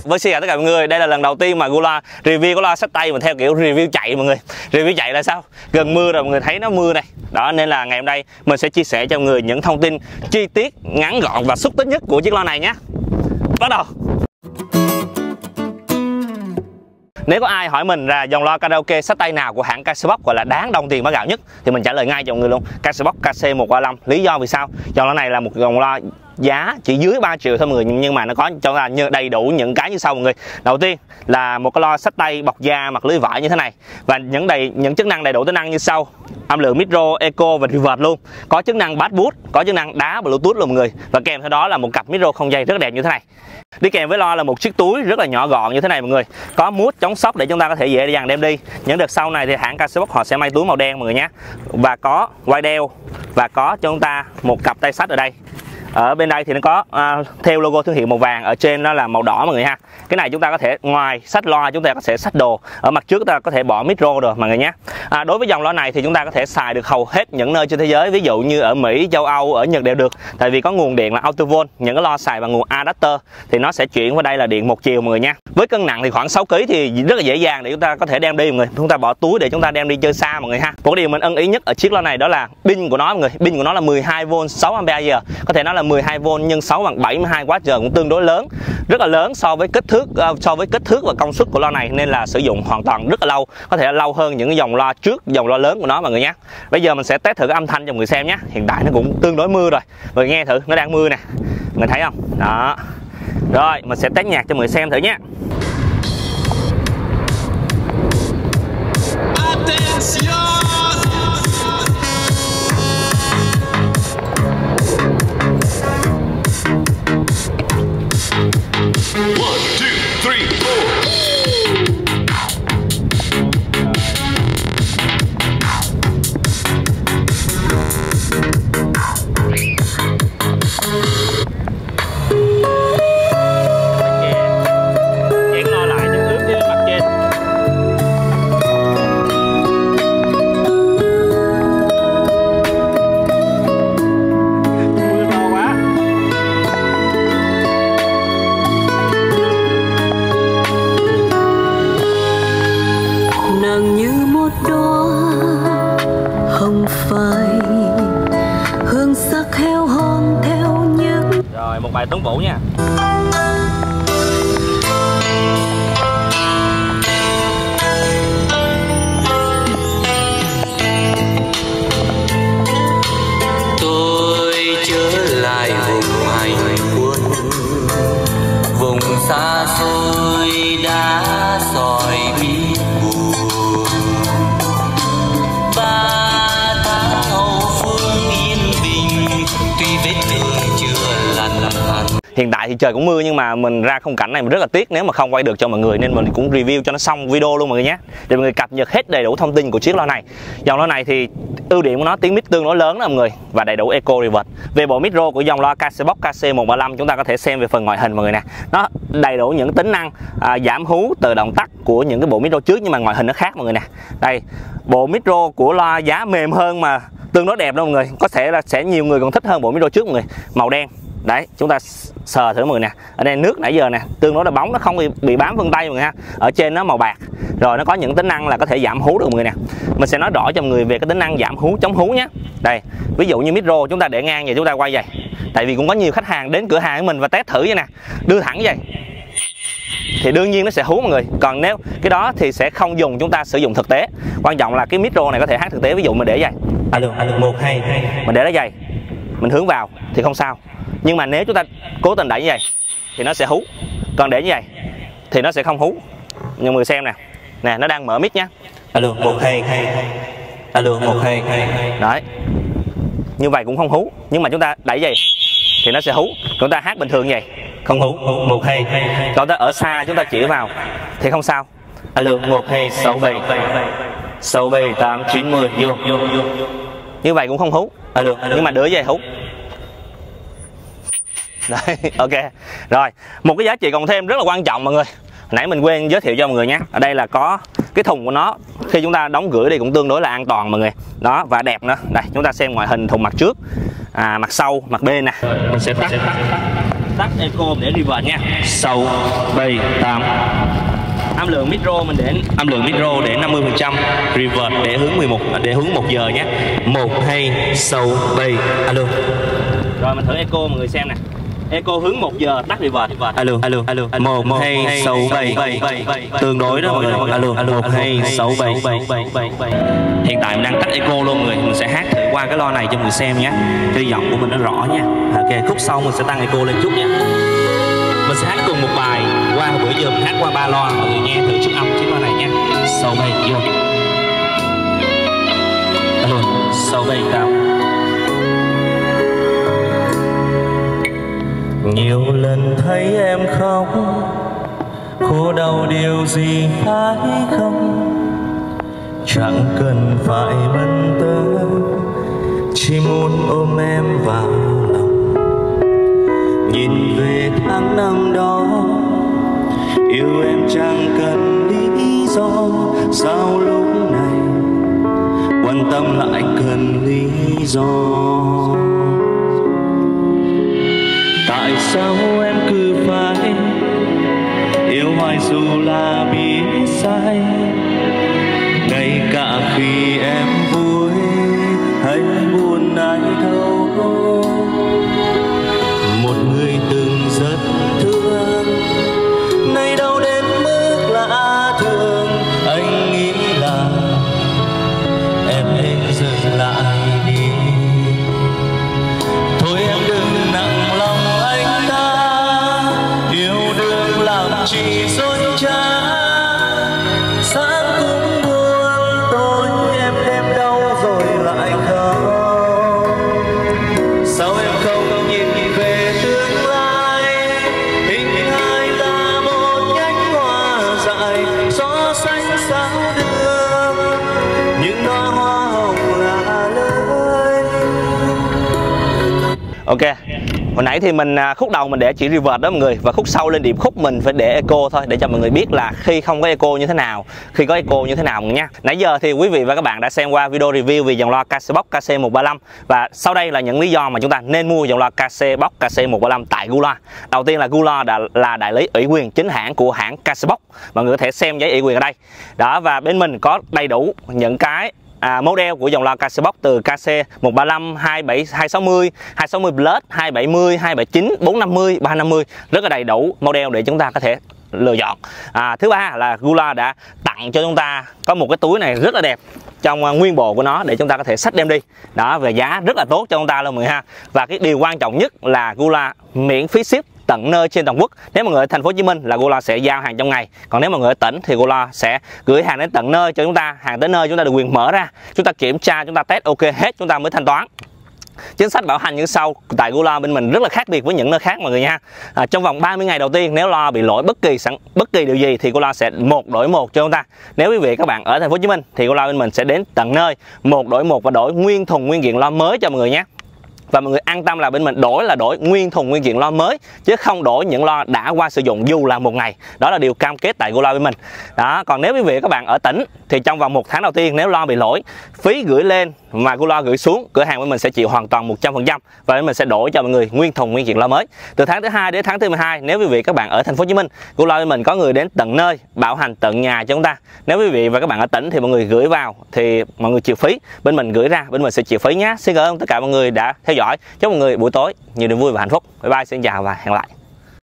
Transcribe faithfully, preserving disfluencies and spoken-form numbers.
với xin chào tất cả mọi người. Đây là lần đầu tiên mà Gula review có loa xách tay mà theo kiểu review chạy mọi người. Review chạy là sao? Gần mưa rồi mọi người thấy nó mưa này. Đó nên là ngày hôm nay mình sẽ chia sẻ cho mọi người những thông tin chi tiết, ngắn gọn và xúc tích nhất của chiếc loa này nhé. Bắt đầu. Nếu có ai hỏi mình là dòng loa karaoke xách tay nào của hãng Cashbox gọi là đáng đồng tiền bá gạo nhất thì mình trả lời ngay cho mọi người luôn, Cashbox K C một ba lăm. Lý do vì sao? Dòng loa này là một dòng loa giá chỉ dưới ba triệu thôi mọi người, nhưng mà nó có cho ta đầy đủ những cái như sau mọi người. Đầu tiên là một cái loa xách tay bọc da mặt lưới vải như thế này và những đầy những chức năng đầy đủ tính năng như sau: âm lượng micro, echo và reverb luôn, có chức năng bass boost, có chức năng đá bluetooth luôn mọi người, và kèm theo đó là một cặp micro không dây rất đẹp như thế này. Đi kèm với loa là một chiếc túi rất là nhỏ gọn như thế này mọi người, có mút chống sốc để chúng ta có thể dễ dàng đem đi. Những đợt sau này thì hãng Cashbox họ sẽ may túi màu đen mọi người nhé, và có quai đeo và có cho chúng ta một cặp tay xách ở đây. Ở bên đây thì nó có uh, theo logo thương hiệu màu vàng, ở trên nó là màu đỏ mọi người ha. Cái này chúng ta có thể ngoài xách loa chúng ta có thể xách đồ, ở mặt trước chúng ta có thể bỏ micro rồi mọi người nhé. À, đối với dòng loa này thì chúng ta có thể xài được hầu hết những nơi trên thế giới, ví dụ như ở Mỹ, châu Âu, ở Nhật đều được, tại vì có nguồn điện là Autovolt. Những cái loa xài bằng nguồn adapter thì nó sẽ chuyển qua đây là điện một chiều mọi người nha. Với cân nặng thì khoảng sáu ki lô gam thì rất là dễ dàng để chúng ta có thể đem đi mọi người. Chúng ta bỏ túi để chúng ta đem đi chơi xa mọi người ha. Một điều mình ưng ý nhất ở chiếc loa này đó là pin của nó mọi người. Pin của nó là mười hai vôn sáu am pe giờ, có thể nói là mười hai vôn nhân sáu bằng bảy mươi hai oát giờ, cũng tương đối lớn, rất là lớn so với kích thước uh, so với kích thước và công suất của loa này, nên là sử dụng hoàn toàn rất là lâu, có thể là lâu hơn những cái dòng loa trước, dòng loa lớn của nó mọi người nhé. Bây giờ mình sẽ test thử cái âm thanh cho mọi người xem nhé. Hiện tại nó cũng tương đối mưa rồi, mọi người nghe thử, nó đang mưa nè, mọi người thấy không? Đó. Rồi mình sẽ test nhạc cho mọi người xem thử nhé. One, two, three, four. Dán lo lại cho ướt với mặt trên. Mưa to quá. Nàng như một đóa hồng phai, hương sắc heo hon theo những. Rồi một bài Tuấn Vũ nha. Tôi trở lại vùng hành quân, vùng xa xôi đã sỏi biết buồn. Ba tháng hậu phương yên bình, tuy vết thương chưa lành hẳn. Hiện tại thì trời cũng mưa nhưng mà mình ra khung cảnh này mình rất là tiếc nếu mà không quay được cho mọi người, nên mình cũng review cho nó xong video luôn mọi người nhé, để mọi người cập nhật hết đầy đủ thông tin của chiếc loa này. Dòng loa này thì ưu điểm của nó tiếng mic tương đối lớn đó mọi người, và đầy đủ echo reverb. Về bộ micro của dòng loa Cashbox K C một ba lăm, chúng ta có thể xem về phần ngoại hình mọi người nè, nó đầy đủ những tính năng à, giảm hú, tự động tắt của những cái bộ micro trước, nhưng mà ngoại hình nó khác mọi người nè. Đây, bộ micro của loa giá mềm hơn mà tương đối đẹp đó mọi người, có thể là sẽ nhiều người còn thích hơn bộ micro trước mọi người, màu đen. Đấy, chúng ta sờ thử mọi người nè, ở đây nước nãy giờ nè, tương đối là bóng, nó không bị, bị bám vân tay mọi người ha. Ở trên nó màu bạc, rồi nó có những tính năng là có thể giảm hú được mọi người nè. Mình sẽ nói rõ cho mọi người về cái tính năng giảm hú, chống hú nhé. Đây, ví dụ như micro chúng ta để ngang vậy, chúng ta quay vậy, tại vì cũng có nhiều khách hàng đến cửa hàng của mình và test thử vậy nè, đưa thẳng vậy thì đương nhiên nó sẽ hú mọi người. Còn nếu cái đó thì sẽ không dùng, chúng ta sử dụng thực tế. Quan trọng là cái micro này có thể hát thực tế, ví dụ mình để vậy, alo alo một hai, mình để nó vậy, mình hướng vào thì không sao. Nhưng mà nếu chúng ta cố tình đẩy như vậy thì nó sẽ hú, còn để như vậy thì nó sẽ không hú. Nhưng mọi người xem nè, nè nó đang mở mic nhá, alo một hai, alo một hai, đấy, như vậy cũng không hú. Nhưng mà chúng ta đẩy vậy thì nó sẽ hú. Chúng ta hát bình thường vậy không hú, một hai. Còn ta ở xa chúng ta chỉ vào thì không sao, alo một hai sáu bảy sáu bảy tám chín mười, vô như vậy cũng không hú, alo. Nhưng mà đứa vậy hú. Đấy, ok. Rồi, một cái giá trị cộng thêm rất là quan trọng mọi người, nãy mình quên giới thiệu cho mọi người nhé. Ở đây là có cái thùng của nó, khi chúng ta đóng gửi đi cũng tương đối là an toàn mọi người. Đó, và đẹp nữa. Đây, chúng ta xem ngoại hình thùng mặt trước, à, mặt sau, mặt bên nè. Mình sẽ tắt. tắt eco để reverb nha. Sáu, bảy, tám. Âm lượng micro mình để âm lượng micro để năm mươi phần trăm, reverb để hướng mười một để hướng một giờ nhé. một hai sáu bảy. Alo. Rồi mình thử eco mọi người xem nè. Eco hướng một giờ tắt reverb. Alo alo alo. một hai sáu bảy. Tương đối đó mọi người. Alo một hai sáu bảy. Hiện tại mình đang tắt eco luôn mọi người. Mình sẽ hát thử qua cái loa này cho mọi người xem nhé. Cho giọng của mình nó rõ nha. Ok, khúc sau mình sẽ tăng eco lên chút nha. Mình sẽ hát cùng một bài. Qua bữa giờ mình hát qua ba loa, mọi người nghe thử trước âm chiếc loa này nha. Sáu bảy vô. Alo sáu bảy cao. Nhiều lần thấy em khóc, khổ đau điều gì phải không? Chẳng cần phải bận tâm, chỉ muốn ôm em vào lòng. Nhìn về tháng năm đó, yêu em chẳng cần lý do. Sao lúc này quan tâm lại cần lý do? Tại sao em cứ phải yêu hoài dù là biết sai? Ngay cả khi em vui hay buồn ai thấu, một người từng rất thương nay đâu đến mức lạ thường. Anh nghĩ là em nên dừng lại đi. Thôi em đừng nặng lòng anh ta, yêu đương làm chỉ dối trá. Sáng cũng buồn, tối em đêm đau rồi lại khóc. Sao em không nhìn về tương lai? Hình hài là một nhánh hoa dại, gió xanh sao đưa những đóa hoa hồng là lời. Ok, hồi nãy thì mình khúc đầu mình để chỉ reverb đó mọi người, và khúc sau lên điệp khúc mình phải để eco thôi, để cho mọi người biết là khi không có eco như thế nào, khi có eco như thế nào nha. Nãy giờ thì quý vị và các bạn đã xem qua video review về dòng loa Casebox K C một ba lăm, và sau đây là những lý do mà chúng ta nên mua dòng loa Casebox K C một ba lăm tại Gula. Đầu tiên là Gula đã là đại lý ủy quyền chính hãng của hãng Casebox, mọi người có thể xem giấy ủy quyền ở đây đó, và bên mình có đầy đủ những cái À, model của dòng loa Casebox từ K C một ba lăm, hai bảy, hai sáu mươi, hai sáu mươi Plus, hai bảy mươi, hai bảy chín, bốn năm mươi, ba năm mươi, rất là đầy đủ model để chúng ta có thể lựa chọn. À, thứ ba là Gula đã tặng cho chúng ta có một cái túi này rất là đẹp trong nguyên bộ của nó để chúng ta có thể xách đem đi. Đó, về giá rất là tốt cho chúng ta luôn mọi người ha. Và cái điều quan trọng nhất là Gula miễn phí ship tận nơi trên toàn quốc. Nếu mọi người ở thành phố Hồ Chí Minh là Gula sẽ giao hàng trong ngày, còn nếu mọi người ở tỉnh thì Gula sẽ gửi hàng đến tận nơi cho chúng ta. Hàng tới nơi chúng ta được quyền mở ra, chúng ta kiểm tra, chúng ta test ok hết chúng ta mới thanh toán. Chính sách bảo hành như sau tại Gula bên mình rất là khác biệt với những nơi khác mọi người nha. À, trong vòng ba mươi ngày đầu tiên nếu loa bị lỗi bất kỳ sẵn bất kỳ điều gì thì Gula sẽ một đổi một cho chúng ta. Nếu quý vị các bạn ở thành phố Hồ Chí Minh thì Gula bên mình sẽ đến tận nơi một đổi một và đổi nguyên thùng nguyên kiện loa mới cho mọi người nhé. Và mọi người an tâm là bên mình đổi là đổi nguyên thùng nguyên kiện loa mới, chứ không đổi những loa đã qua sử dụng dù là một ngày. Đó là điều cam kết tại Gula bên mình. Đó, còn nếu quý vị các bạn ở tỉnh thì trong vòng một tháng đầu tiên nếu loa bị lỗi, phí gửi lên mà Gula gửi xuống, cửa hàng bên mình sẽ chịu hoàn toàn một trăm phần trăm và bên mình sẽ đổi cho mọi người nguyên thùng nguyên kiện loa mới. Từ tháng thứ hai đến tháng thứ mười hai nếu quý vị các bạn ở thành phố Hồ Chí Minh, Gula bên mình có người đến tận nơi bảo hành tận nhà cho chúng ta. Nếu quý vị và các bạn ở tỉnh thì mọi người gửi vào thì mọi người chịu phí, bên mình gửi ra bên mình sẽ chịu phí nhé. Xin cảm ơn tất cả mọi người đã theo dõi. Chúc mọi người buổi tối nhiều niềm vui và hạnh phúc. Bye bye, xin chào và hẹn lại.